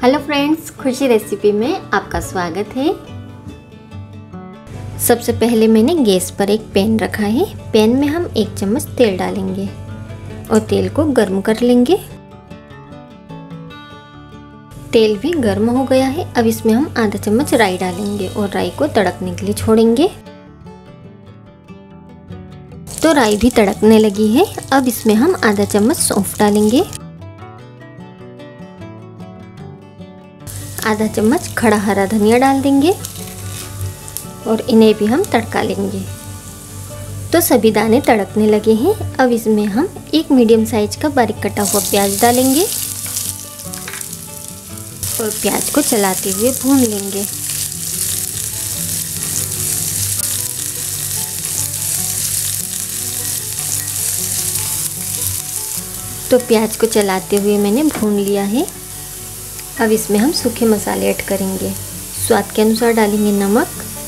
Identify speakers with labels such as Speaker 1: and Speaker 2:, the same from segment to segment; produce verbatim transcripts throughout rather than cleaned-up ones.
Speaker 1: Hello friends, खुशी recipe में आपका स्वागत है। सबसे पहले मैंने गैस पर एक पैन रखा है। पैन में हम एक चम्मच तेल डालेंगे और तेल को गर्म कर लेंगे। तेल भी गर्म हो गया है। अब इसमें हम आधा चम्मच राई डालेंगे और राई को तड़कने के लिए छोड़ेंगे। तो राई भी तड़कने लगी है। अब इसमें हम आधा चम्मच सौंफ डालेंगे, आधा चम्मच खड़ा हरा धनिया डाल देंगे और इन्हें भी हम तड़का लेंगे। तो सभी दाने तड़कने लगे हैं। अब इसमें हम एक मीडियम साइज का बारीक कटा हुआ प्याज डालेंगे और प्याज को चलाते हुए भून लेंगे। तो प्याज को चलाते हुए मैंने भून लिया है। अब इसमें हम सूखे मसाले ऐड करेंगे। स्वाद के अनुसार डालेंगे नमक,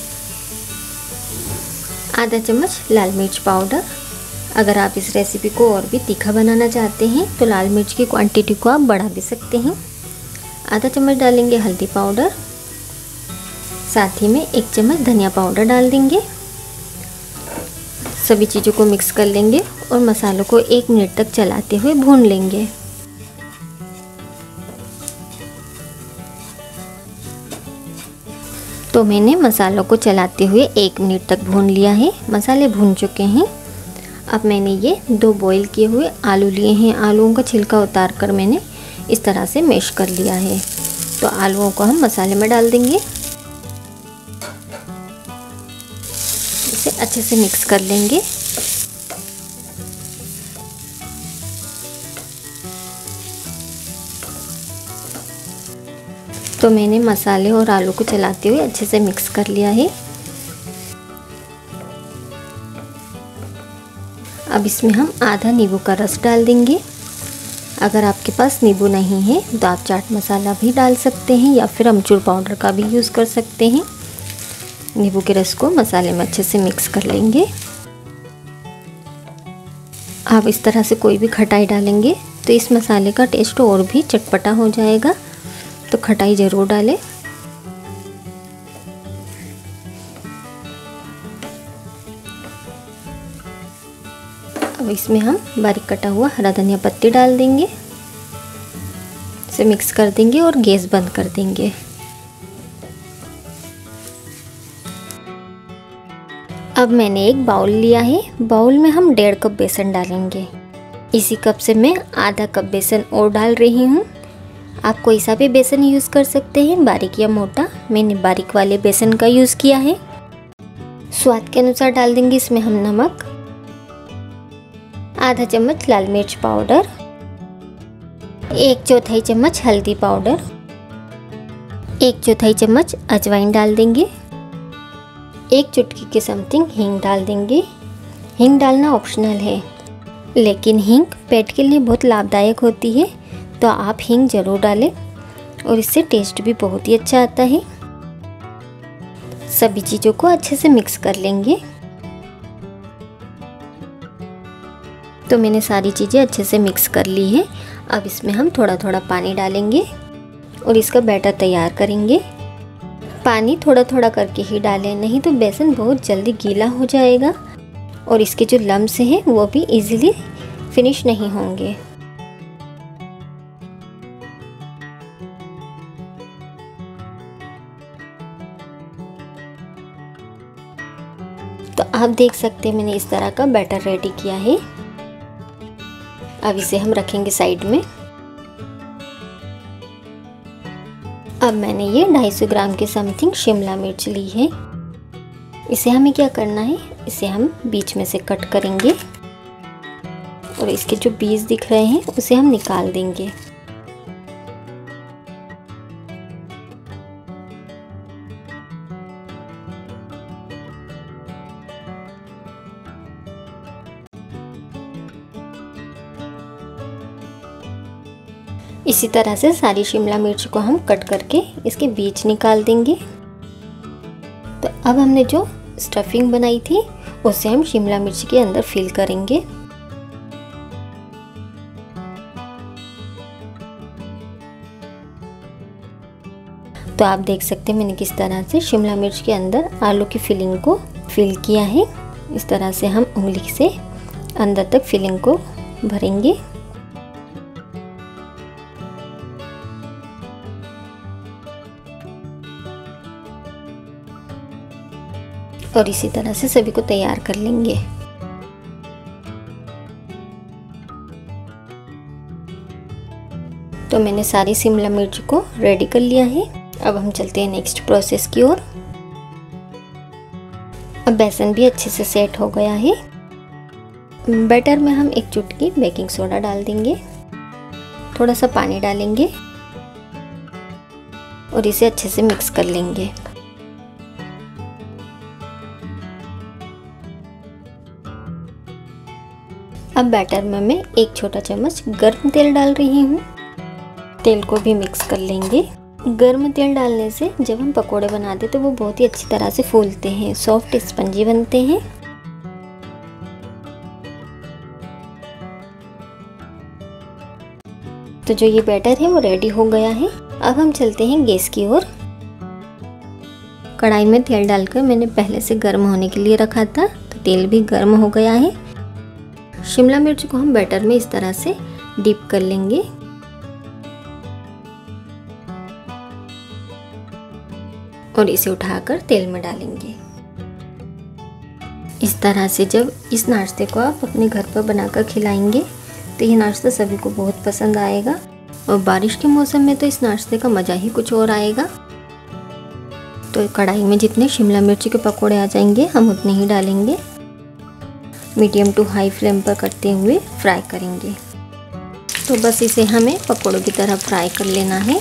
Speaker 1: आधा चम्मच लाल मिर्च पाउडर। अगर आप इस रेसिपी को और भी तीखा बनाना चाहते हैं तो लाल मिर्च की क्वांटिटी को आप बढ़ा भी सकते हैं। आधा चम्मच डालेंगे हल्दी पाउडर, साथ ही में एक चम्मच धनिया पाउडर डाल देंगे। सभी चीज़ों को मिक्स कर लेंगे और मसालों को एक मिनट तक चलाते हुए भून लेंगे। तो मैंने मसालों को चलाते हुए एक मिनट तक भून लिया है। मसाले भून चुके हैं। अब मैंने ये दो बॉईल किए हुए आलू लिए हैं। आलूओं का छिलका उतार कर मैंने इस तरह से मैश कर लिया है। तो आलूओं को हम मसाले में डाल देंगे। इसे अच्छे से मिक्स कर लेंगे। तो मैंने मसाले और आलू को चलाते हुए अच्छे से मिक्स कर लिया है। अब इसमें हम आधा नींबू का रस डाल देंगे। अगर आपके पास नींबू नहीं है तो आप चाट मसाला भी डाल सकते हैं या फिर अमचूर पाउडर का भी यूज़ कर सकते हैं। नींबू के रस को मसाले में अच्छे से मिक्स कर लेंगे। आप इस तरह से कोई भी खटाई डालेंगे तो इस मसाले का टेस्ट और भी चटपटा हो जाएगा। तो खटाई ज़रूर डालें। अब इसमें हम बारीक कटा हुआ हरा धनिया पत्ती डाल देंगे। इसे मिक्स कर देंगे और गैस बंद कर देंगे। अब मैंने एक बाउल लिया है। बाउल में हम डेढ़ कप बेसन डालेंगे। इसी कप से मैं आधा कप बेसन और डाल रही हूँ। आप कोई सा भी बेसन यूज़ कर सकते हैं, बारीक या मोटा। मैंने बारीक वाले बेसन का यूज़ किया है। स्वाद के अनुसार डाल देंगे इसमें हम नमक, आधा चम्मच लाल मिर्च पाउडर, एक चौथाई चम्मच हल्दी पाउडर, एक चौथाई चम्मच अजवाइन डाल देंगे, एक चुटकी के समथिंग हींग डाल देंगे। हींग डालना ऑप्शनल है, लेकिन हींग पेट के लिए बहुत लाभदायक होती है, तो आप हींग ज़रूर डालें और इससे टेस्ट भी बहुत ही अच्छा आता है। सभी चीज़ों को अच्छे से मिक्स कर लेंगे। तो मैंने सारी चीज़ें अच्छे से मिक्स कर ली है। अब इसमें हम थोड़ा थोड़ा पानी डालेंगे और इसका बैटर तैयार करेंगे। पानी थोड़ा थोड़ा करके ही डालें, नहीं तो बेसन बहुत जल्दी गीला हो जाएगा और इसके जो लम्स हैं वो भी इजीली फिनिश नहीं होंगे। तो आप देख सकते हैं मैंने इस तरह का बैटर रेडी किया है। अब इसे हम रखेंगे साइड में। अब मैंने ये दो सौ पचास ग्राम के समथिंग शिमला मिर्च ली है। इसे हमें क्या करना है, इसे हम बीच में से कट करेंगे और इसके जो बीज दिख रहे हैं उसे हम निकाल देंगे। इसी तरह से सारी शिमला मिर्च को हम कट करके इसके बीज निकाल देंगे। तो अब हमने जो स्टफिंग बनाई थी उसे हम शिमला मिर्च के अंदर फिल करेंगे। तो आप देख सकते हैं मैंने किस तरह से शिमला मिर्च के अंदर आलू की फिलिंग को फिल किया है। इस तरह से हम उंगली से अंदर तक फिलिंग को भरेंगे। और इसी तरह से सभी को तैयार कर लेंगे। तो मैंने सारी शिमला मिर्च को रेडी कर लिया है। अब हम चलते हैं नेक्स्ट प्रोसेस की ओर। अब बेसन भी अच्छे से सेट हो गया है। बैटर में हम एक चुटकी बेकिंग सोडा डाल देंगे, थोड़ा सा पानी डालेंगे और इसे अच्छे से मिक्स कर लेंगे। अब बैटर में मैं एक छोटा चम्मच गर्म तेल डाल रही हूँ। तेल को भी मिक्स कर लेंगे। गर्म तेल डालने से जब हम पकोड़े बनाते तो वो बहुत ही अच्छी तरह से फूलते हैं, सॉफ्ट स्पंजी बनते हैं। तो जो ये बैटर है वो रेडी हो गया है। अब हम चलते हैं गैस की ओर। कढ़ाई में तेल डालकर मैंने पहले से गर्म होने के लिए रखा था, तो तेल भी गर्म हो गया है। शिमला मिर्च को हम बैटर में इस तरह से डीप कर लेंगे। और इसे उठाकर तेल में डालेंगे। इस तरह से जब इस नाश्ते को आप अपने घर पर बनाकर खिलाएंगे तो ये नाश्ता सभी को बहुत पसंद आएगा। और बारिश के मौसम में तो इस नाश्ते का मज़ा ही कुछ और आएगा। तो कढ़ाई में जितने शिमला मिर्च के पकोड़े आ जाएंगे हम उतने ही डालेंगे। मीडियम टू हाई फ्लेम पर करते हुए फ्राई करेंगे। तो बस इसे हमें पकोड़ों की तरह फ्राई कर लेना है।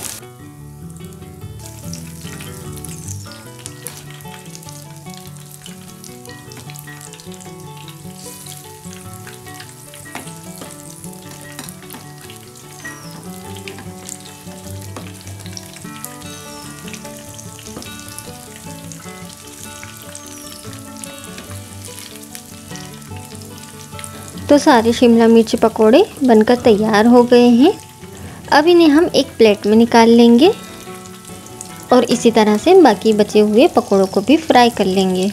Speaker 1: तो सारे शिमला मिर्च पकोड़े बनकर तैयार हो गए हैं। अब इन्हें हम एक प्लेट में निकाल लेंगे और इसी तरह से बाकी बचे हुए पकोड़ों को भी फ्राई कर लेंगे।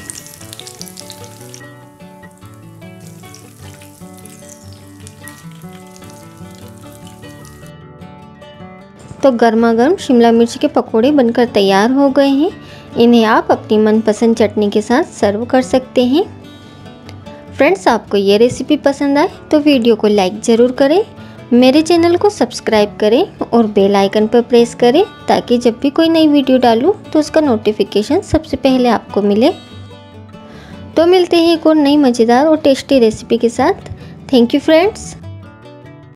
Speaker 1: तो गर्मा गर्म शिमला मिर्च के पकोड़े बनकर तैयार हो गए हैं। इन्हें आप अपनी मनपसंद चटनी के साथ सर्व कर सकते हैं। फ्रेंड्स, आपको ये रेसिपी पसंद आए तो वीडियो को लाइक ज़रूर करें, मेरे चैनल को सब्सक्राइब करें और बेल आइकन पर प्रेस करें ताकि जब भी कोई नई वीडियो डालूं तो उसका नोटिफिकेशन सबसे पहले आपको मिले। तो मिलते हैं एक और नई मज़ेदार और टेस्टी रेसिपी के साथ। Thank you friends.